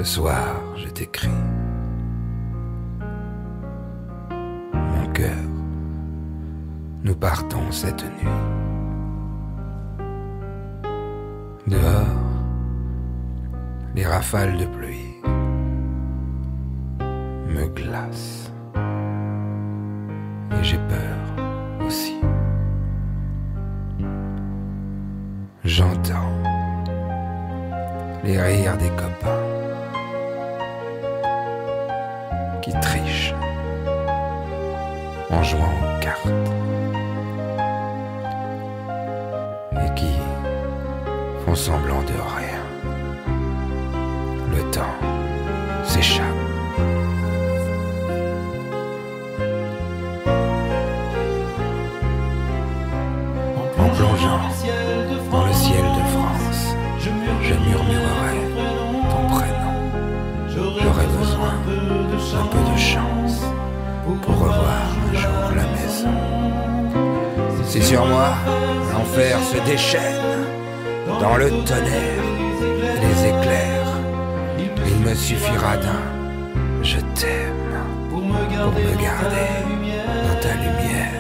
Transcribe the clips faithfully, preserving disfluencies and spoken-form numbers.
soir, je t'écris. Mon cœur, nous partons cette nuit. Dehors, les rafales de pluie me glacent. Et j'ai peur aussi. J'entends les rires des copains qui trichent en jouant aux cartes et qui font semblant de rien. Le temps s'échappe. En plongeant dans le ciel de France, je murmurerai ton prénom. J'aurai besoin d'un peu de chance pour revoir un jour la maison. Si sur moi l'enfer se déchaîne dans le tonnerre et les éclairs, il me suffira d'un je t'aime pour me garder dans ta lumière.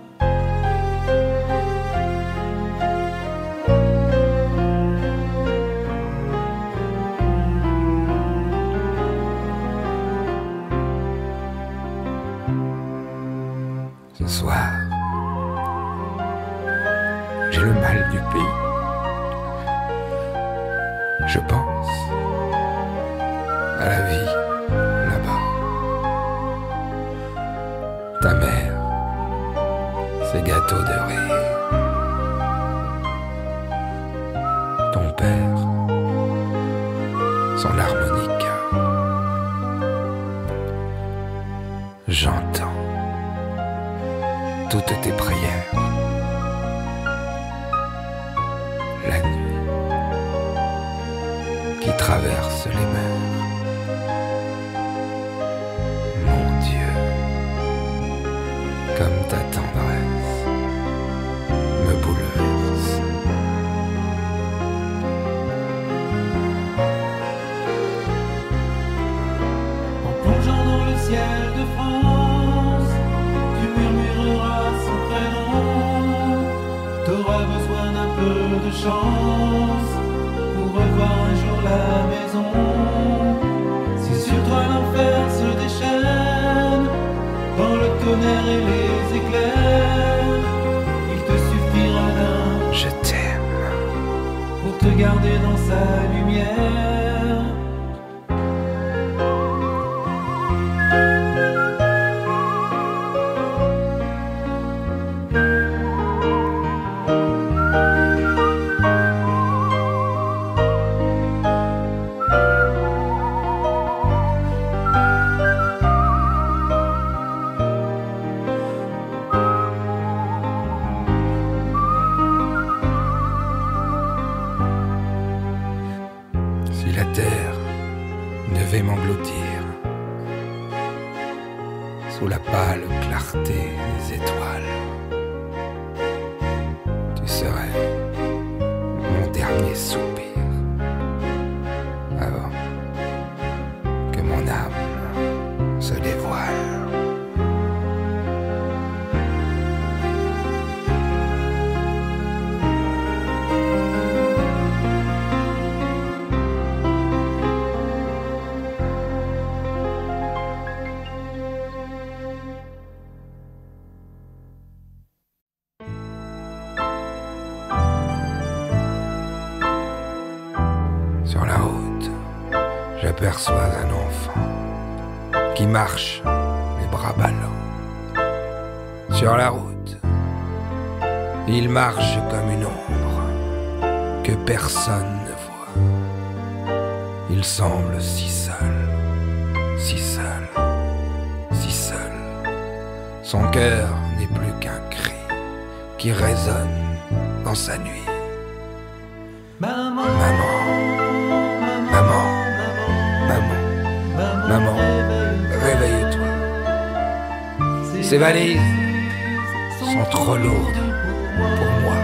Ce soir, j'ai le mal du pays. Je pense à la vie là-bas. Ta mère, ses gâteaux de riz. Ton père, son harmonica. J'entends toutes tes prières. La nuit qui traverse les mers. Mon Dieu, comme ta tendresse me bouleverse. En plongeant dans le ciel de France, tu murmureras son prénom. T'auras besoin d'un peu de chance pour revoir un jour la maison. Si sur toi l'enfer se déchaîne dans le tonnerre et les éclairs, il te suffira d'un Je t'aime pour te garder dans sa lumière. Si la terre devait m'engloutir sous la pâle clarté des étoiles, tu serais mon dernier soupir avant que mon âme se dévoile. Sur la route, j'aperçois un enfant qui marche les bras ballants. Sur la route, il marche comme une ombre que personne ne voit. Il semble si seul, si seul, si seul. Son cœur n'est plus qu'un cri qui résonne dans sa nuit. Maman, Maman, maman, maman, maman, réveille-toi. Ces valises sont trop lourdes pour moi.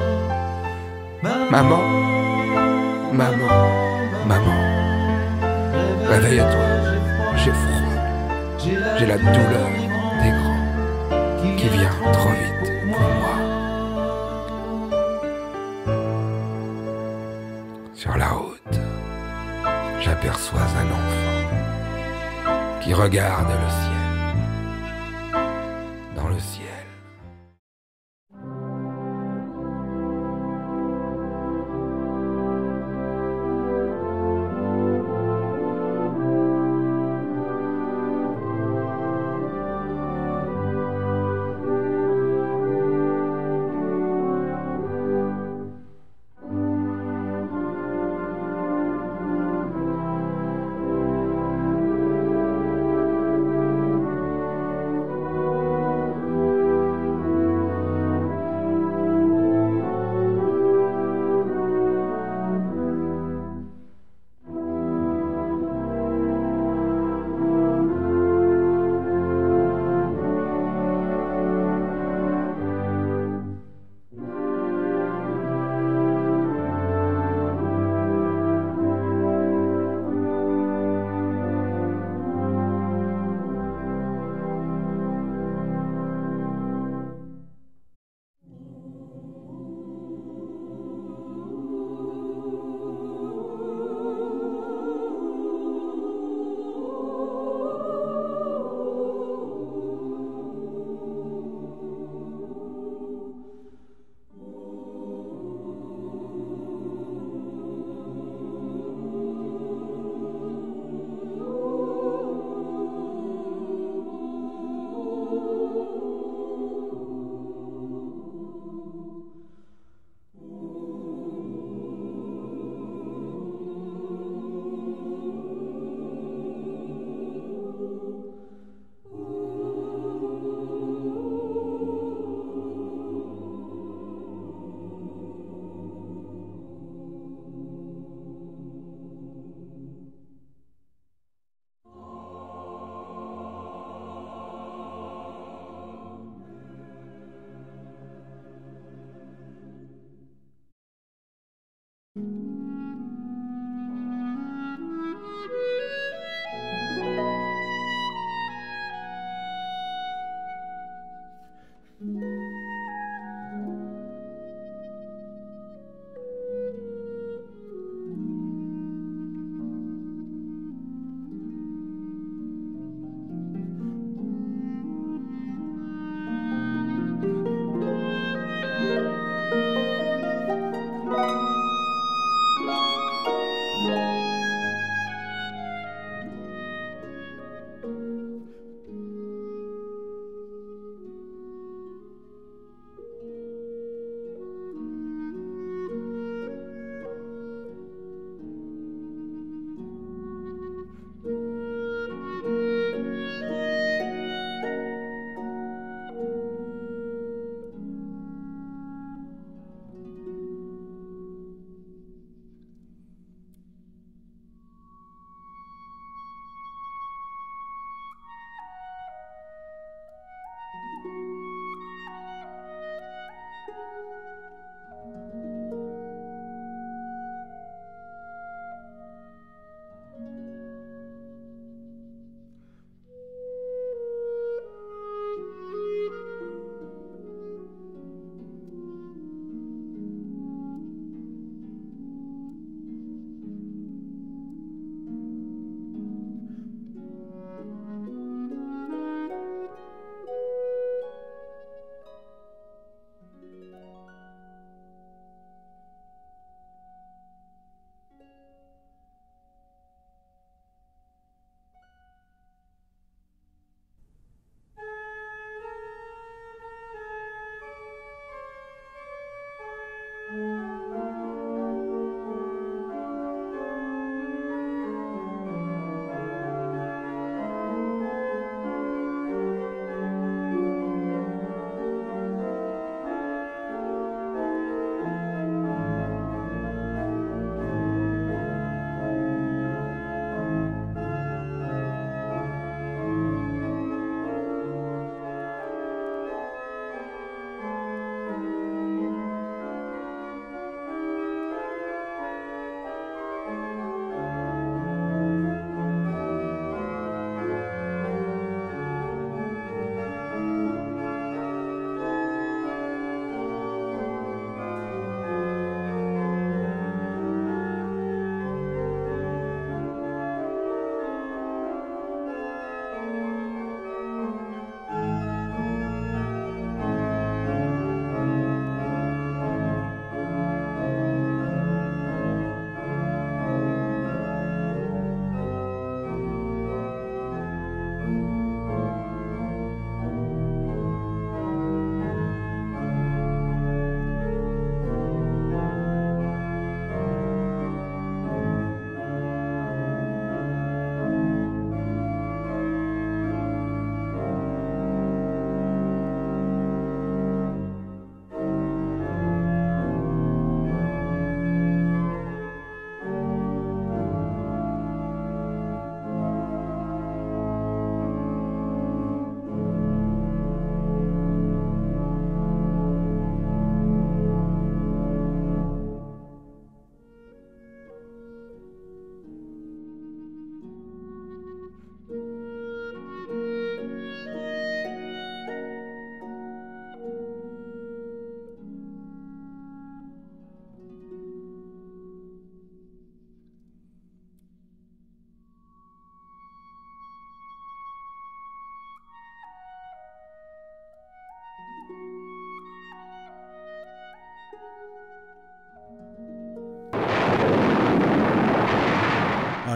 Maman, maman, maman, Réveille-toi, j'ai froid, j'ai la douleur des grands qui vient trop vite pour moi. Sur la route, j'aperçois un enfant qui regarde le ciel, dans le ciel.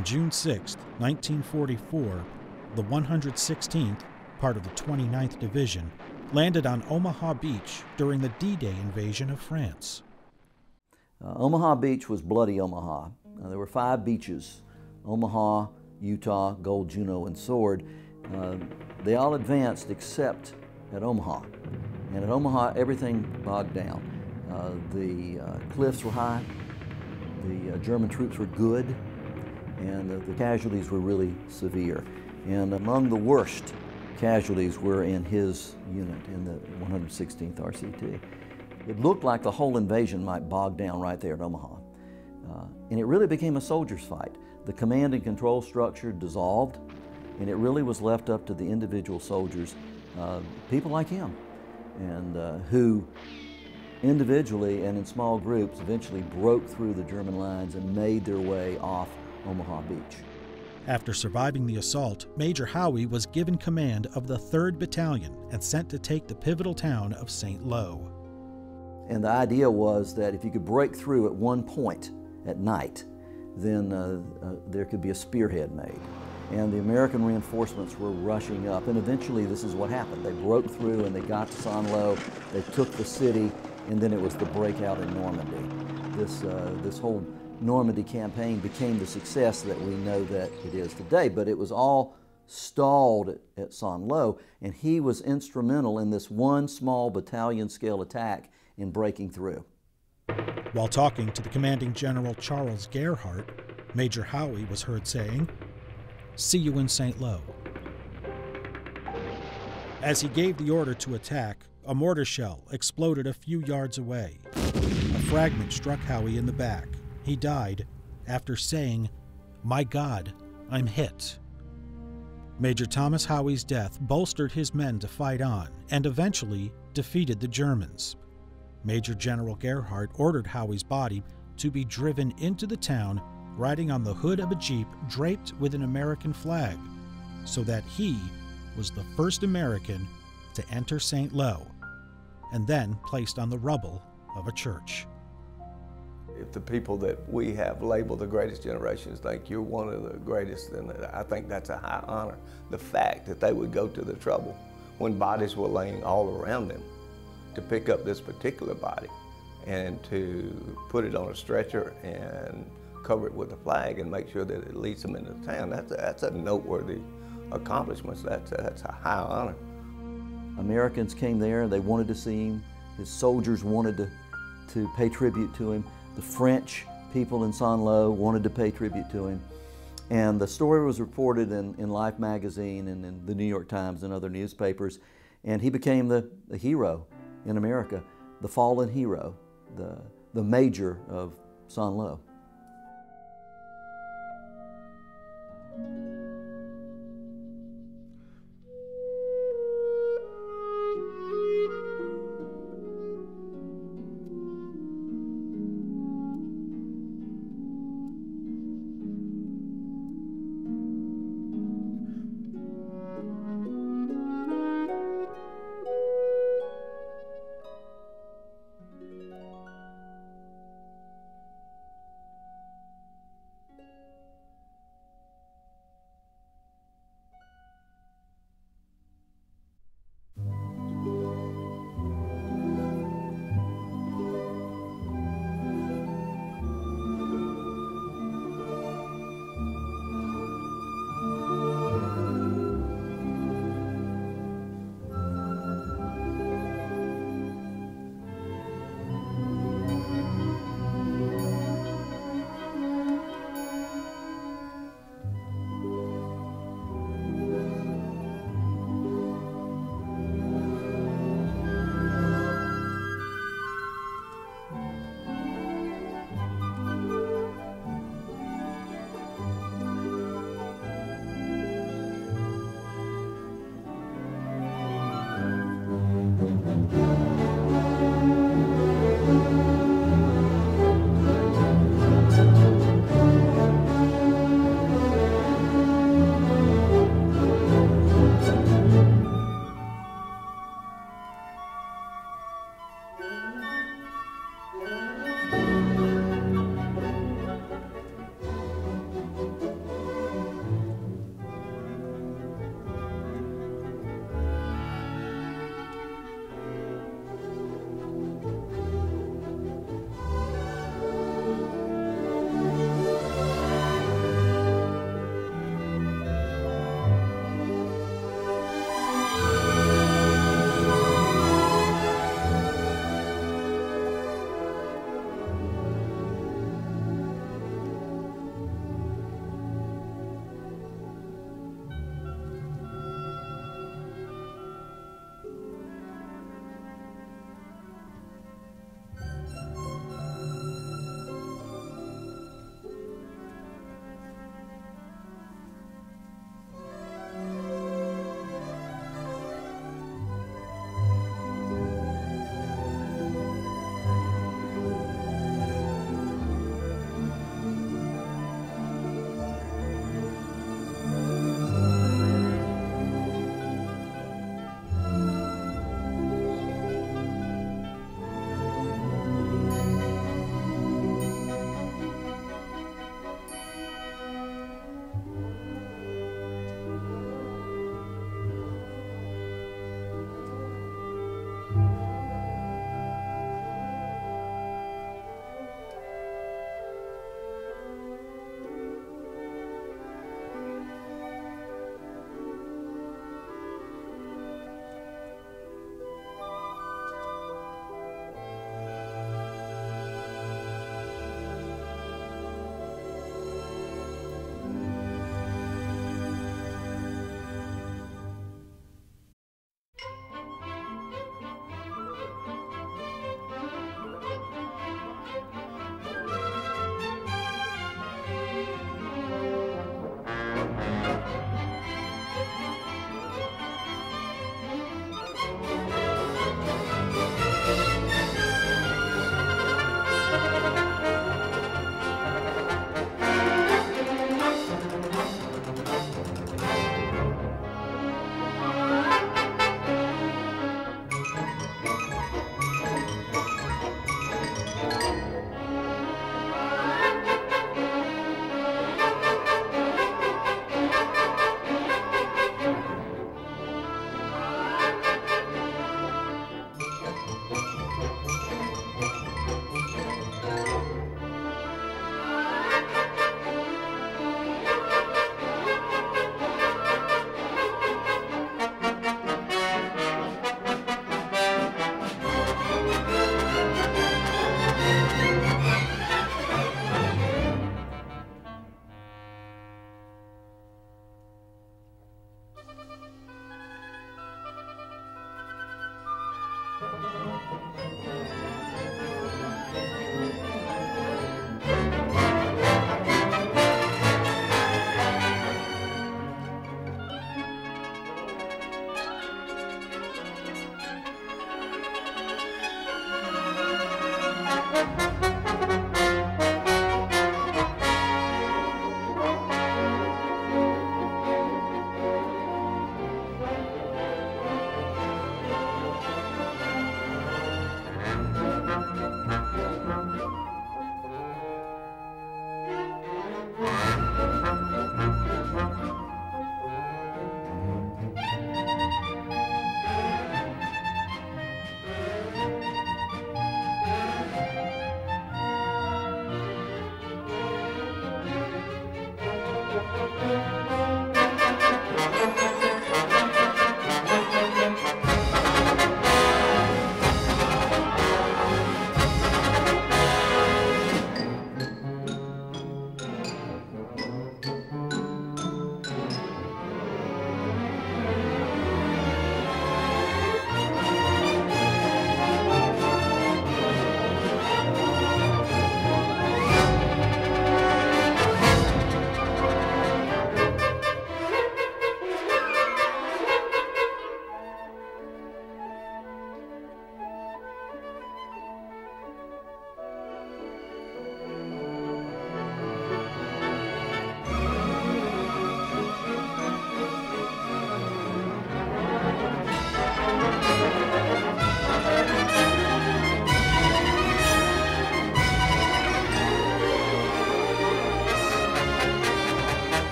On June sixth, nineteen forty-four, the one hundred sixteenth, part of the twenty-ninth Division, landed on Omaha Beach during the D-Day invasion of France. Uh, Omaha Beach was Bloody Omaha. Uh, there were five beaches: Omaha, Utah, Gold, Juno, and Sword. Uh, they all advanced except at Omaha. And at Omaha, everything bogged down. Uh, the uh, cliffs were high, the uh, German troops were good, and uh, the casualties were really severe. And among the worst casualties were in his unit, in the one hundred sixteenth R C T. It looked like the whole invasion might bog down right there at Omaha. Uh, and it really became a soldier's fight. The command and control structure dissolved, and it really was left up to the individual soldiers, uh, people like him, and uh, who individually and in small groups eventually broke through the German lines and made their way off Omaha Beach. After surviving the assault, Major Howie was given command of the third Battalion and sent to take the pivotal town of Saint Lo. And the idea was that if you could break through at one point at night, then uh, uh, there could be a spearhead made. And the American reinforcements were rushing up, and eventually this is what happened. They broke through and they got to Saint Lo, they took the city, and then it was the breakout in Normandy. This, uh, this whole Normandy campaign became the success that we know that it is today, but it was all stalled at, at Saint Lo, and he was instrumental in this one small battalion scale attack in breaking through. While talking to the commanding general Charles Gerhardt, Major Howie was heard saying, "See you in Saint Lo." As he gave the order to attack, a mortar shell exploded a few yards away. A fragment struck Howie in the back. He died after saying, "My God, I'm hit." Major Thomas Howie's death bolstered his men to fight on and eventually defeated the Germans. Major General Gerhardt ordered Howie's body to be driven into the town riding on the hood of a Jeep draped with an American flag, so that he was the first American to enter Saint Lo, and then placed on the rubble of a church. If the people that we have labeled the greatest generations think you're one of the greatest, then I think that's a high honor. The fact that they would go to the trouble when bodies were laying all around them to pick up this particular body and to put it on a stretcher and cover it with a flag and make sure that it leads them into town, that's a, that's a noteworthy accomplishment. That's a, that's a high honor. Americans came there, they wanted to see him. His soldiers wanted to, to pay tribute to him. The French people in Saint Lo wanted to pay tribute to him. And the story was reported in, in Life magazine and in the New York Times and other newspapers. And he became the, the hero in America, the fallen hero, the, the major of Saint Lo.